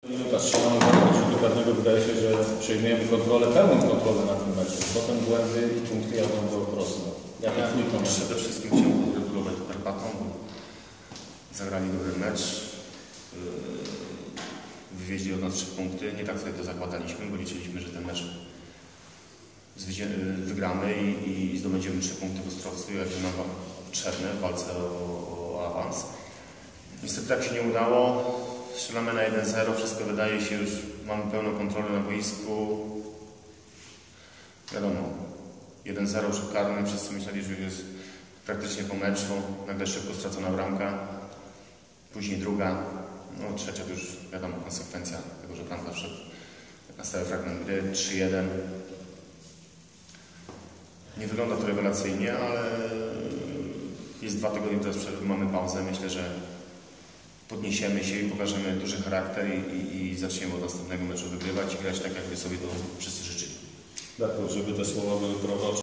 Minuta strzelamy do rzutu karnego, wydaje się, że przejmujemy kontrolę, pełną kontrolę na tym meczu. Potem błędy i punkty jadą do prostu. Ja przede wszystkim chciałbym pogratulować Karpatom, bo zagrali dobry mecz. Wywieźli od nas 3 punkty. Nie tak sobie to zakładaliśmy, bo liczyliśmy, że ten mecz wygramy i zdobędziemy 3 punkty w Ostrowcu, jakie nam potrzebne w walce o awans. Niestety tak się nie udało. Strzelamy na 1-0, wszystko wydaje się, już mamy pełną kontrolę na boisku. Wiadomo, 1-0 rzut karny, wszyscy myśleli, że już jest praktycznie po meczu. Nagle szybko stracona bramka, później druga, no trzecia to już wiadomo konsekwencja tego, że bramka wszedł na stały fragment gry, 3-1. Nie wygląda to rewelacyjnie, ale jest 2 tygodnie teraz przerwy, mamy pauzę. Myślę, że podniesiemy się i pokażemy duży charakter i zaczniemy od następnego meczu wygrywać i grać tak, jakby sobie to wszyscy życzyli. Tak, żeby te słowa były prorocze.